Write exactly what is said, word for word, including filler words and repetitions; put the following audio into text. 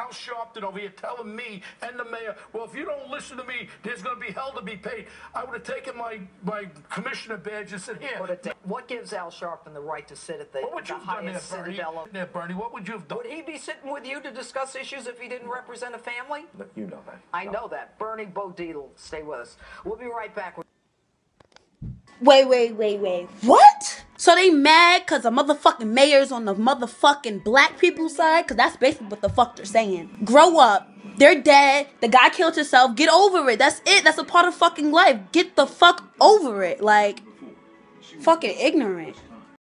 Al Sharpton over here telling me and the mayor, well, if you don't listen to me, there's going to be hell to be paid. I would have taken my, my commissioner badge and said, here. What gives Al Sharpton the right to sit at the, what would the you have done there, highest Bernie? citadel? There, Bernie, what would you have done? Would he be sitting with you to discuss issues if he didn't represent a family? You know that. I know that. Bernie Bodil, stay with us. We'll be right back. Wait, wait, wait, wait. What? So they mad because the motherfucking mayor's on the motherfucking black people's side? Because that's basically what the fuck they're saying. Grow up. They're dead. The guy killed himself. Get over it. That's it. That's a part of fucking life. Get the fuck over it. Like, fucking ignorant.